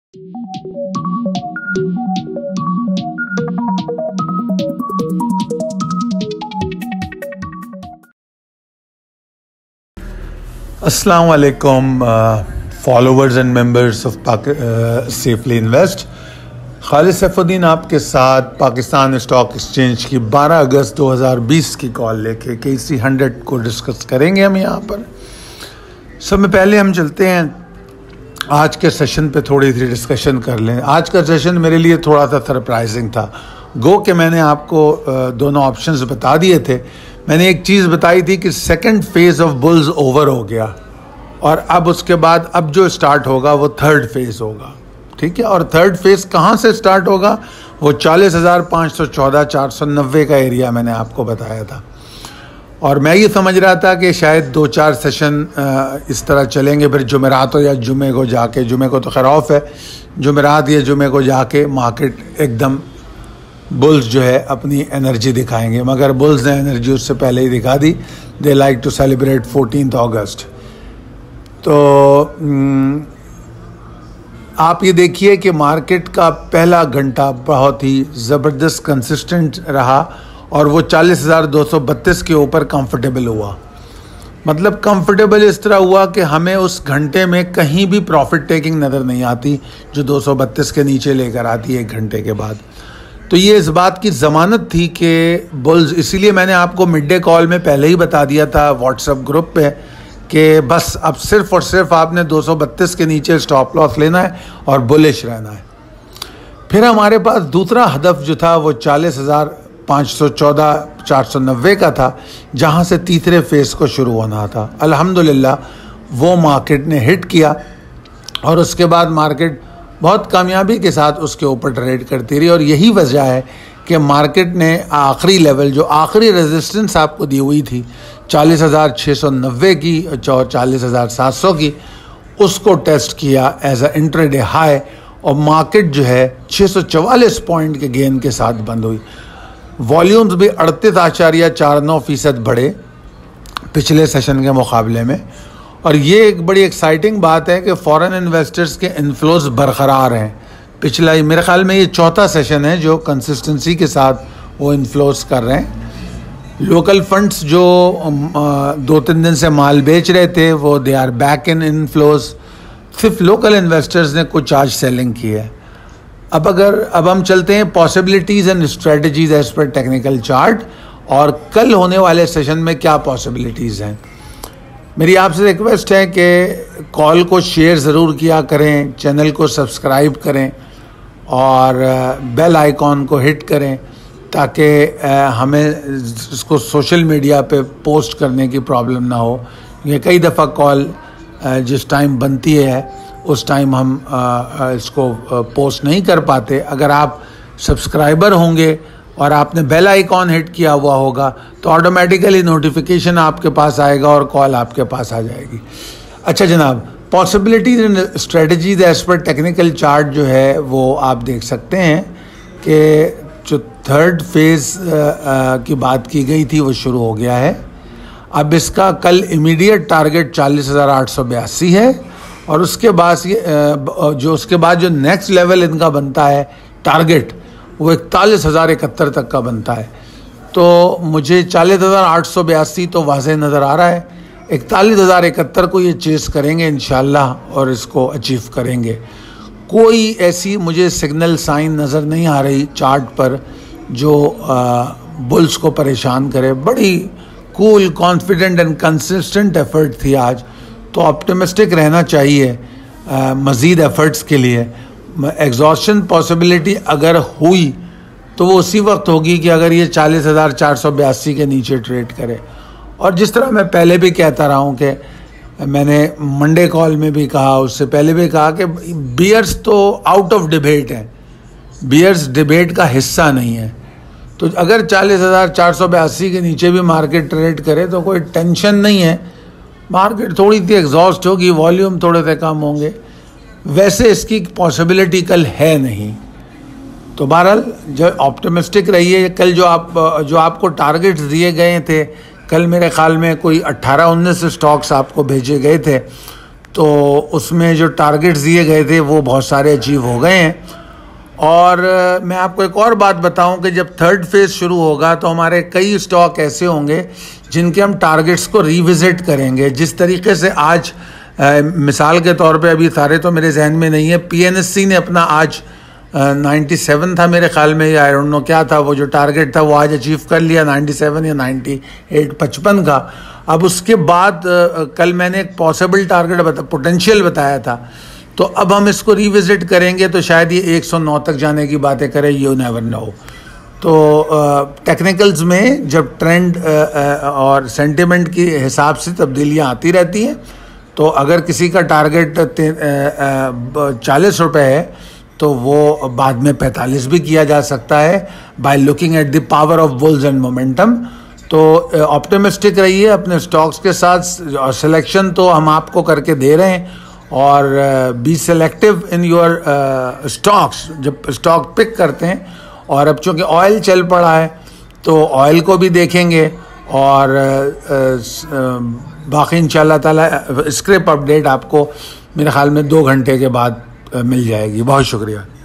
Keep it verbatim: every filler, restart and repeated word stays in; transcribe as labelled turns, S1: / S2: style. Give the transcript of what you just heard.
S1: अस्सलाम वालेकुम followers and members of safely invest. Khalid Saifuddin आपके साथ पाकिस्तान स्टॉक एक्सचेंज की बारह अगस्त दो हज़ार बीस की कॉल लेके के सी हंड्रेड को डिस्कस करेंगे हम यहाँ पर। सब में पहले हम चलते हैं आज के सेशन पे, थोड़ी सी डिस्कशन कर लें। आज का सेशन मेरे लिए थोड़ा सा सरप्राइजिंग था। गो कि मैंने आपको दोनों ऑप्शंस बता दिए थे। मैंने एक चीज़ बताई थी कि second phase of bulls over हो गया और अब उसके बाद अब जो स्टार्ट होगा वो थर्ड फेज़ होगा, ठीक है। और थर्ड फेज़ कहाँ से स्टार्ट होगा? वो चालीस हज़ार पाँच सौ चौदह चार सौ नब्बे का एरिया मैंने आपको बताया था। और मैं ये समझ रहा था कि शायद दो चार सेशन इस तरह चलेंगे, फिर जुमेरात हो या जुमे को जाके, जुमे को तो खैर ऑफ है, जुमेरात या जुमे को जाके मार्केट एकदम बुल्स जो है अपनी एनर्जी दिखाएंगे। मगर बुल्स ने एनर्जी उससे पहले ही दिखा दी। They like to celebrate fourteen August. तो आप ये देखिए कि मार्केट का पहला घंटा बहुत ही ज़बरदस्त कंसिस्टेंट रहा और वो चालीस हज़ार दो सौ बत्तीस के ऊपर कंफर्टेबल हुआ। मतलब कंफर्टेबल इस तरह हुआ कि हमें उस घंटे में कहीं भी प्रॉफिट टेकिंग नज़र नहीं आती जो दो सौ बत्तीस के नीचे लेकर आती है एक घंटे के बाद। तो ये इस बात की ज़मानत थी कि बुल्स, इसीलिए मैंने आपको मिड डे कॉल में पहले ही बता दिया था व्हाट्सएप ग्रुप पे कि बस अब सिर्फ और सिर्फ आपने दो सौ बत्तीस के नीचे स्टॉप लॉस लेना है और बुलिश रहना है। फिर हमारे पास दूसरा हदफ जो था वो चालीस हज़ार पाँच सौ चौदह चार सौ नब्बे का था, जहाँ से तीसरे फेज़ को शुरू होना था। अल्हम्दुलिल्लाह वो मार्केट ने हिट किया और उसके बाद मार्केट बहुत कामयाबी के साथ उसके ऊपर ट्रेड करती रही। और यही वजह है कि मार्केट ने आखिरी लेवल, जो आखिरी रेजिस्टेंस आपको दी हुई थी चालीस हज़ार छः सौ नब्बे की और चालीस हज़ार सात सौ की, उसको टेस्ट किया एज अ इंट्राडे हाई और मार्केट जो है छः सौ चवालीस पॉइंट के गेन के साथ बंद हुई। वॉल्यूम्स भी अड़तीस आशारिया चार नौ फ़ीसद बढ़े पिछले सेशन के मुकाबले में। और ये एक बड़ी एक्साइटिंग बात है कि फॉरेन इन्वेस्टर्स के इन्फ्लोज बरकरार हैं। पिछला मेरे ख्याल में ये चौथा सेशन है जो कंसिस्टेंसी के साथ वो इन्फ्लोज कर रहे हैं। लोकल फंड्स जो दो तीन दिन से माल बेच रहे थे वो they are back in inflows. सिर्फ लोकल इन्वेस्टर्स ने कुछ आज सेलिंग की है। अब अगर अब हम चलते हैं possibilities and strategies as per technical chart और कल होने वाले सेशन में क्या पॉसिबिलिटीज़ हैं। मेरी आपसे रिक्वेस्ट है कि कॉल को शेयर ज़रूर किया करें, चैनल को सब्सक्राइब करें और बेल आइकॉन को हिट करें ताकि हमें इसको सोशल मीडिया पे पोस्ट करने की प्रॉब्लम ना हो। ये कई दफ़ा कॉल जिस टाइम बनती है उस टाइम हम इसको पोस्ट नहीं कर पाते। अगर आप सब्सक्राइबर होंगे और आपने बेल आइकॉन हिट किया हुआ होगा तो ऑटोमेटिकली नोटिफिकेशन आपके पास आएगा और कॉल आपके पास आ जाएगी। अच्छा जनाब, possibilities and strategies as per technical chart जो है वो आप देख सकते हैं कि जो थर्ड फेज़ की बात की गई थी वो शुरू हो गया है। अब इसका कल इमीडिएट टारगेट चालीस हज़ार आठ सौ बयासी है और उसके बाद ये जो उसके बाद जो नेक्स्ट लेवल इनका बनता है टारगेट वो इकतालीस हज़ार इकहत्तर तक का बनता है। तो मुझे चालीस हज़ार आठ सौ बयासी तो वाज़ेह नज़र आ रहा है। इकतालीस हज़ार इकहत्तर को ये चेस करेंगे इंशाल्लाह और इसको अचीव करेंगे। कोई ऐसी मुझे सिग्नल साइन नज़र नहीं आ रही चार्ट पर जो आ, बुल्स को परेशान करे। बड़ी cool, confident and consistent effort थी आज। तो ऑप्टिमिस्टिक रहना चाहिए मज़ीद एफर्ट्स के लिए। एग्जॉशन पॉसिबिलिटी अगर हुई तो वो उसी वक्त होगी कि अगर ये चालीस हज़ार चार सौ बयासी के नीचे ट्रेड करे। और जिस तरह मैं पहले भी कहता रहा हूँ कि मैंने मंडे कॉल में भी कहा, उससे पहले भी कहा कि बियर्स तो आउट ऑफ डिबेट हैं, बियर्स डिबेट का हिस्सा नहीं है। तो अगर चालीस हज़ार चार सौ बयासी के नीचे भी मार्केट ट्रेड करे तो कोई टेंशन नहीं है। मार्केट थोड़ी सी एग्जॉस्ट होगी, वॉल्यूम थोड़े से कम होंगे, वैसे इसकी पॉसिबिलिटी कल है नहीं। तो बहरहाल जो ऑप्टिमिस्टिक रहिए। कल जो आप जो आपको टारगेट्स दिए गए थे, कल मेरे ख्याल में कोई अट्ठारह उन्नीस स्टॉक्स आपको भेजे गए थे, तो उसमें जो टारगेट्स दिए गए थे वो बहुत सारे अचीव हो गए हैं। और मैं आपको एक और बात बताऊं कि जब थर्ड फेज़ शुरू होगा तो हमारे कई स्टॉक ऐसे होंगे जिनके हम टारगेट्स को रिविज़िट करेंगे। जिस तरीके से आज आ, मिसाल के तौर पे, अभी सारे तो मेरे जहन में नहीं है, पीएनएससी ने अपना आज नाइन्टी सेवन था मेरे ख्याल में, या आई डोंट नो क्या था, वो जो टारगेट था वो आज अचीव कर लिया नाइन्टी सेवन या नाइन्टी एट, पचपन का। अब उसके बाद आ, कल मैंने एक पॉसिबल टारगेट बता पोटेंशियल बताया था, तो अब हम इसको रिविज़िट करेंगे तो शायद ये एक सौ नौ तक जाने की बातें करें, यू नेवर नो। तो टेक्निकल्स में जब ट्रेंड और सेंटिमेंट के हिसाब से तब्दीलियां आती रहती हैं, तो अगर किसी का टारगेट चालीस रुपये है तो वो बाद में पैंतालीस भी किया जा सकता है by looking at the power of bulls and momentum. तो ऑप्टिमिस्टिक रहिए अपने स्टॉक्स के साथ, और सिलेक्शन तो हम आपको करके दे रहे हैं, और be selective in your stocks जब स्टॉक पिक करते हैं। और अब चूँकि ऑयल चल पड़ा है तो ऑयल को भी देखेंगे, और uh, uh, बाकी इंशाल्लाह ताला स्क्रिप्ट अपडेट आपको मेरे ख्याल में दो घंटे के बाद uh, मिल जाएगी। बहुत शुक्रिया।